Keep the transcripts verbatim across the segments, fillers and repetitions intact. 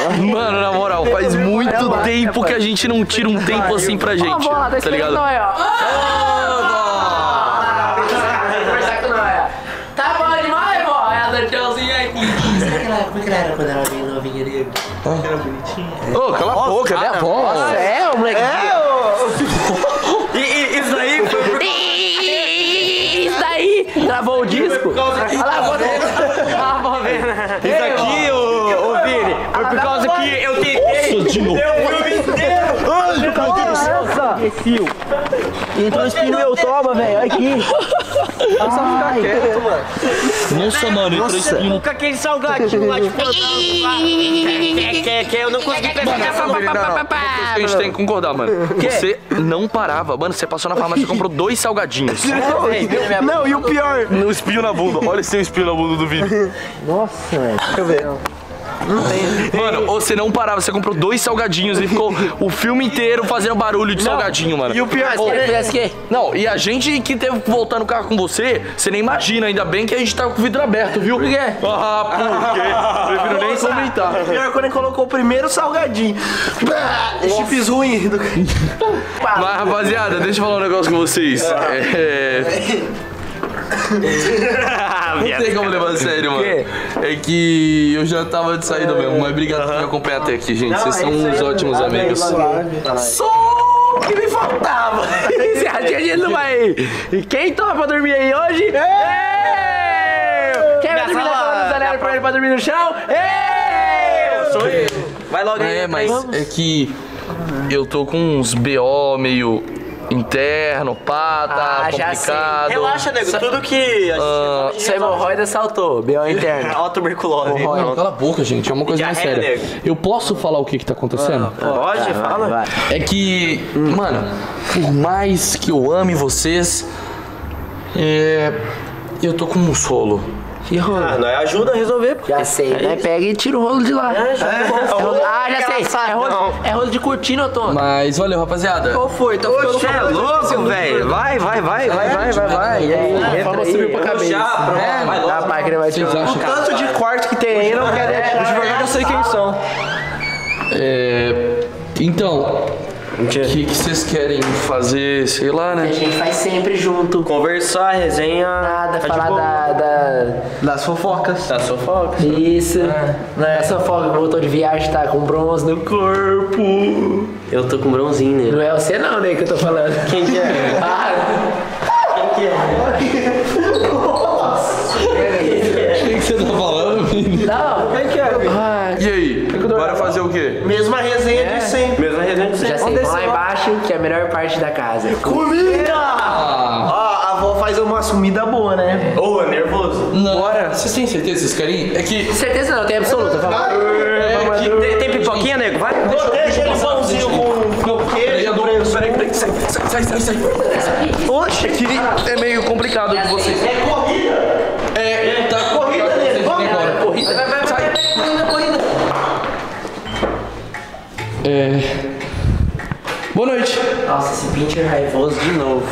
Mano, na moral, faz muito tempo que a gente não tira um tempo assim pra gente. Tá ligado? Tá bom demais, vó. É a Dantelzinha aqui. Como é que ela era quando ela veio novinha ali? Era bonitinha. Ô, cala a boca, minha avó. É, o moleque. E isso aí foi por... Isso daí! Travou o disco? Olha lá, vou ver. Ah, vou ver. Isso aqui, ô, ô Vini, foi por causa que eu tentei. Nossa, de novo. Eu o filme inteiro. Por causa disso, imbecil. Entrou espinho meu, toma, velho. Olha aqui. Só ficar quieto, mano. Nossa, mano, entrou espinho. Com aquele salgadinho lá de plantão. Que, que eu não consegui pegar essa A gente tem que concordar, mano. Você não parava. Mano, você passou na farmácia e comprou dois salgadinhos. Não, e o pior. No espinho na bunda. Olha esse espinho na bunda do vídeo. Nossa, velho. Deixa eu ver. Não tem. Mano, você não parava, você comprou dois salgadinhos e ficou o filme inteiro fazendo barulho de salgadinho, mano. E o pior. Não, e a gente que teve que voltar no carro com você, você nem imagina, ainda bem que a gente tá com o vidro aberto, viu? Por quê? Ah, por quê? Prefiro nem comentar. O pior é quando ele colocou o primeiro salgadinho. Chips ruim. Mas, rapaziada, deixa eu falar um negócio com vocês. É... Não tem como levar a sério, mano. É que eu já tava de saída mesmo, mas obrigado por me acompanhar até aqui, gente. Vocês são uns ótimos amigos. Só o que me faltava. Esse a gente não vai. E quem toma pra dormir aí hoje? Eu! Quem vai dormir na cama dos anéis pra ele pra dormir no chão? Eu! Sou eu. Vai logo aí. É, mas é que eu tô com uns B O meio interno, pá, tá Ah, já sei. complicado. Relaxa, nego. Tudo que. Ah, Essa hemorroida saltou, B O interno. Ó, tuberculose. Mano, cala a boca, gente. É uma coisa mais Diarreia, séria. nego. Eu posso falar o que que tá acontecendo? Pode, fala. Vai. É que, mano, por mais que eu ame vocês, é, eu tô com um solo. Que rolo? Ah, nós ajuda a resolver, pô. Já sei, né? Pega e tira o rolo de lá. É, já. É rolo- Ah, já sei. É rolo, é rolo de cortina, Tom. Mas valeu, rapaziada. Qual foi? Tá ficando Você é louco, velho. Vai, vai, vai, vai, vai, vai, vai. E aí, A fama subiu pra cabeça. É, vai Dá logo. pra que ele vai te Vocês acham? Tanto de quarto que tem aí, não quer deixar. De verdade eu sei quem são. É, então, o que que vocês querem fazer, sei lá, A né? gente faz sempre junto. Conversar, resenha. Nada, tá de falar boa. da, da... Das fofocas. Das fofocas. Isso. Né? Essa folga que voltou de viagem tá com bronze no corpo. Eu tô com bronzinho, né? Não é você não, né, que eu tô falando. Quem que é? Ah, Quem que é? O que que você tá falando, menino? não. Quem que é? Ah, E aí, bora fazer o quê? Mesma resenha de sempre. Mesma resenha de sempre. já sei, vamos lá embaixo, que é a melhor parte da casa. Comida! Ah, Ó, a avó faz uma comida boa, né? Ô, é nervoso. não. Bora. Vocês têm certeza que vocês querem? É que... Certeza não, tem absoluta. Fala. É que... Tem, tem pipoquinha, nego? Vai. Deixa ele pãozinho com Peraí, queijo. peraí, peraí, peraí, sai, sai, sai, sai. Oxe, aqui é meio complicado com vocês. É corrida. É, tá Corrida, nego. Vamos. agora. Corrida, vai, vai, vai, corrida, corrida. É... Boa noite. Nossa, esse pincher raivoso de novo.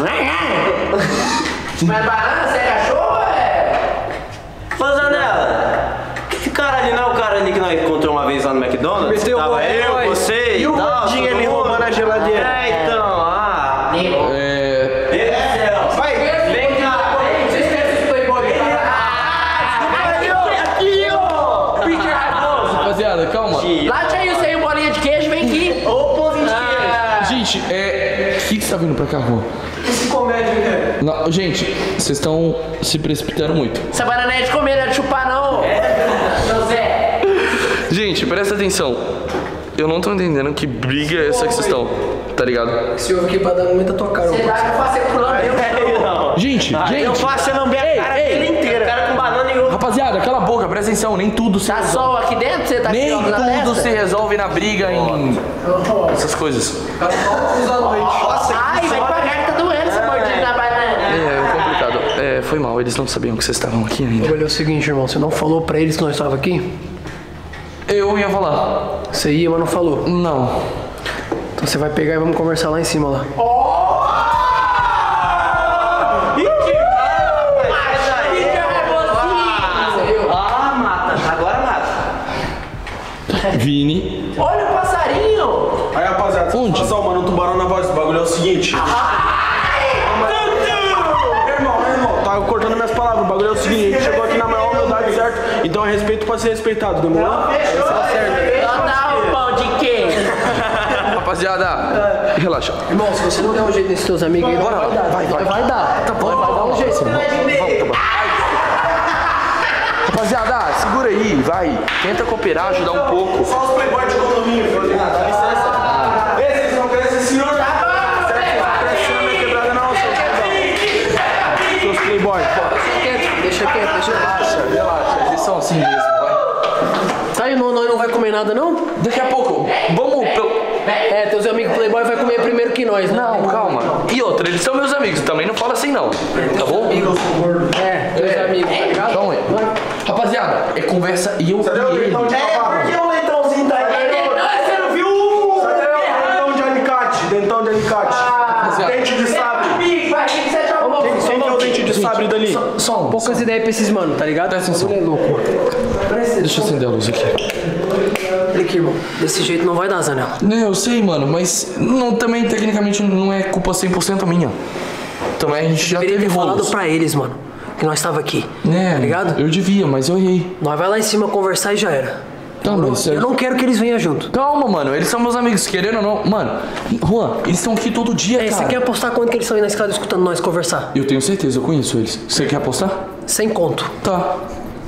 Mas banana, você cachorro, é? Ô, Zanella, esse cara ali não é o cara ali que nós encontramos uma vez lá no McDonald's? Meteu Tava o eu, Roy. você E o tal, gordinho todo ali mundo. roubando a geladeira. É, então, ah. É... Meu Deus do céu. Vai, vem cá. Vocês pensam que foi embora? Ah, aqui, ó. Pincher raivoso. Rapaziada, calma. Late aí o seu bolinha de queijo, vem aqui. Ô, pãozinho de queijo. Gente, é... O que que você tá vindo pra cá, rua? Esse comédia, né? Não, gente, vocês estão se precipitando muito. Essa banana é de comer, não é de chupar, não. Não, Zé. Gente, presta atenção. Eu não tô entendendo que briga é essa que vocês estão, tá ligado? Esse ovo aqui pra dar muita tua cara. Você dá que eu faço com lamber. Não. Gente, Eu gente, faço você lamber a cara dele inteira. Cara com banana e ovo. rapaziada, cala a boca, presta atenção, nem tudo se Tá resolve. sol aqui dentro? Você tá aqui Nem ó, na tudo testa? se resolve na briga em essas coisas. Ai, vai devagar que tá doendo essa mordida na banana. É complicado. É, foi mal, eles não sabiam que vocês estavam aqui ainda. Olha, é o seguinte, irmão, você não falou pra eles que nós estávamos aqui? Eu ia falar. Você ia, mas não falou. Não. Então você vai pegar e vamos conversar lá em cima lá. Ah, mata. Agora mata. Vini. Olha o passarinho! Aí, rapaziada, Onde? situação, mano, um tubarão na voz do bagulho é o seguinte. Irmão, irmão, tá cortando minhas palavras. O bagulho é o seguinte, a gente chegou aqui na maior humildade, certo? Então é respeito pra ser respeitado, demorou? Dá o pão de queijo! Rapaziada, relaxa. Irmão, se você não der um jeito nesses teus amigos aí, Bora lá, vai dar. vai, vai. Vai dar. Tá bom, vai dar um jeito. Rapaziada, segura aí, vai. Tenta cooperar, ajudar um pouco. Só os playboys de condomínio, dá licença. Ei, vocês não querem esse senhor? Seus playboys, Deixa quieto, deixa quieto. Relaxa, relaxa, eles são assim mesmo, vai. Tá aí, não, nós não vai comer nada, não? Daqui a pouco, vamos... Pelo... É, teus amigos Playboy vai comer primeiro que nós, né? Não, calma. E outra, eles são meus amigos, também não fala assim não, tá bom? É, teus amigos, tá ligado? Então, é. Rapaziada, é conversa e eu Cadê o e ele. leitão de papai? Por que o leitãozinho tá aí? Você não viu? Cadê o dentão de alicate? Dentão de alicate. Dente de sabre. Amigo, vai, quem que você achar o Quem quem que é o dente de sabre dali? Só um. Poucas ideias pra esses mano, tá ligado? Presta atenção. Ele é louco. Deixa eu acender a luz aqui. Olha aqui, irmão. Desse jeito não vai dar, Zanella. Não, eu sei, mano, mas não, também tecnicamente não é culpa cem por cento minha. Também a gente já Deveria teve ter falado rolos. pra eles, mano, que nós tava aqui. É, Tá ligado? eu devia, mas eu errei. Nós vai lá em cima conversar e já era. Tá, mas Eu não quero que eles venham junto. Calma, mano, eles são meus amigos, querendo ou não. Mano, Juan, eles estão aqui todo dia, É, cara. você quer apostar quanto que eles estão aí na escada escutando nós conversar? Eu tenho certeza, eu conheço eles. Você quer apostar? Sem conto. Tá.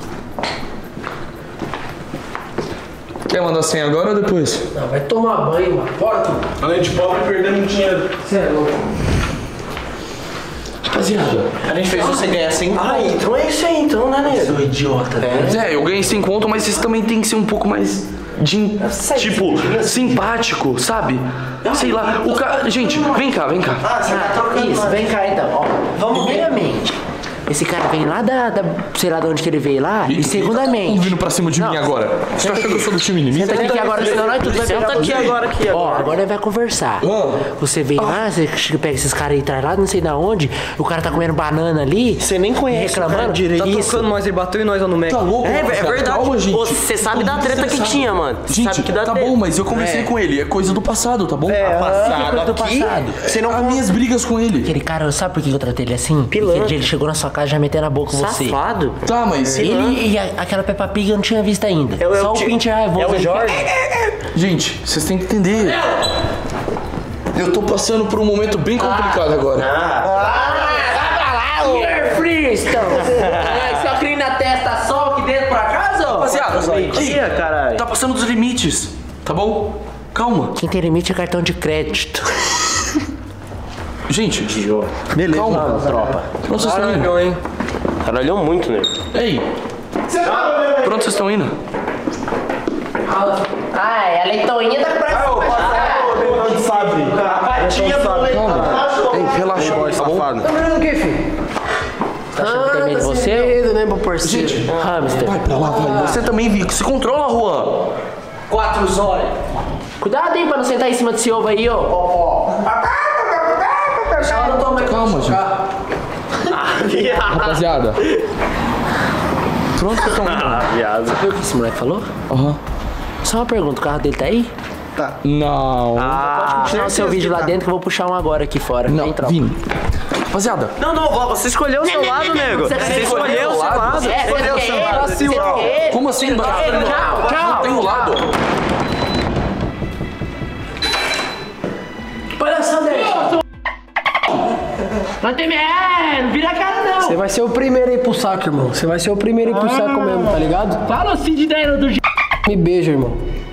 Quer mandar senha agora ou depois? Não, vai tomar banho, mano. Bora, tu. Além de pobre, perdendo dinheiro. Você é louco. Rapaziada. A gente fez você ganhar cem. Ah, então é isso aí, então, né, nego? Seu idiota. É, eu ganhei sem conto, mas vocês também tem que ser um pouco mais de, tipo, simpático, sabe? Sei lá, o cara... Gente, vem cá, vem cá. Ah, você tá trocando. Isso, vem cá então, ó. Vamos primeiramente. Esse cara vem lá da, da. Sei lá de onde que ele veio lá. E, segundamente. Tá vindo pra cima de mim agora. Você acha que eu sou do time inimigo? Senta aqui agora, senão nós tudo vai pegar Senta aqui você. agora, aqui Ó, agora. agora ele vai conversar. Ah. Você vem lá, você pega esses caras e traz lá, não sei da onde. O cara tá comendo banana ali. Você nem conhece o cara reclamando. direito. Tá Isso. tocando nós, ele bateu em nós lá no Mac. Tá louco, É, é rapaziada? verdade. Calma, gente. Você sabe da treta que tinha, mano. Você Gente, sabe que dá tá treta. bom, mas eu conversei com ele. É coisa do passado, tá bom? É, passado coisa do aqui. passado. Você não As minhas brigas com ele. Aquele cara, sabe por que eu tratei ele assim? Porque Pilantra. aquele dia ele chegou na sua casa e já meteu na boca você. Safado. Tá, mas... Ele e a- aquela Peppa Pig eu não tinha visto ainda. É o- é Só o o ti- Pinter Raivoso. É o ele- Jorge. Gente, vocês têm que entender. Eu tô passando por um momento bem complicado agora. You're Freestone! É, só crime na testa, só aqui dentro pra casa, ó. Rapaziada, Mentira, caralho. tá passando dos limites, tá bom? Calma. Quem tem limite é cartão de crédito. Gente, Beleza, calma. mano, tropa. Pronto, vocês estão indo? hein? Caralhou muito, né? Ei. Pronto, vocês estão indo? Ah, é, a leitoinha tá pra Dentão de sabre. Patinha do leitão. Ei, relaxa, Boy, tá bom? safado. Tá vendo o que, filho? Tá achando que tem medo de sem você? medo, né, meu parceiro? Gente, Hamster. vai pra lá, vai. Você também, Vico. Se controla, Juan. Quatro zóio. Cuidado aí pra não sentar em cima desse ovo aí, ó. Calma, gente. Rapaziada. Pronto, vocês estão indo? Viado. Viu o que esse moleque falou? Aham. Só uma pergunta, o carro dele tá aí? Não. Pode continuar o seu vídeo lá dentro que eu vou puxar um agora aqui fora. Não, Vem, tropa. Vini. Rapaziada. Não, não, Vó, você escolheu o seu lado, nego. Você Você escolheu o seu lado. Você É, escolheu o você seu quer lado. ele, você quer ele. Como assim, Brasil? Tchau, tchau. Não tem o lado. Palhaçada é essa? Não tem é, não vira a cara não. Você vai ser o primeiro a ir pro saco, irmão. Você vai ser o primeiro a ir pro saco mesmo, tá ligado? Fala assim de ideia do jeito. Me beija, irmão.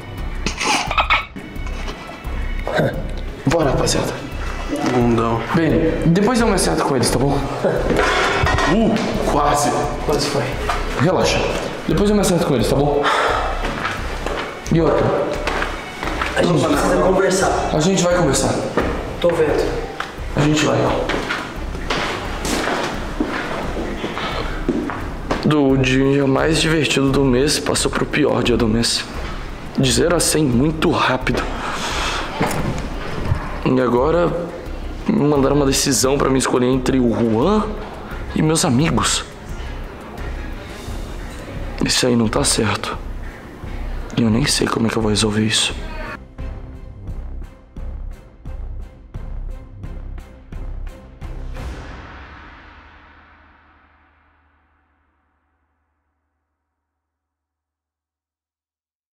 Bora, rapaziada. Bundão. Bem, depois eu me acerto com eles, tá bom? Uh, quase. Quase foi. Relaxa. Depois eu me acerto com eles, tá bom? E outra, A gente precisa conversar. a gente vai conversar. Tô vendo. A gente vai. Do dia mais divertido do mês passou pro pior dia do mês. De zero a cem, muito rápido. E agora me mandaram uma decisão pra me escolher entre o Juan e meus amigos. Isso aí não tá certo. E eu nem sei como é que eu vou resolver isso.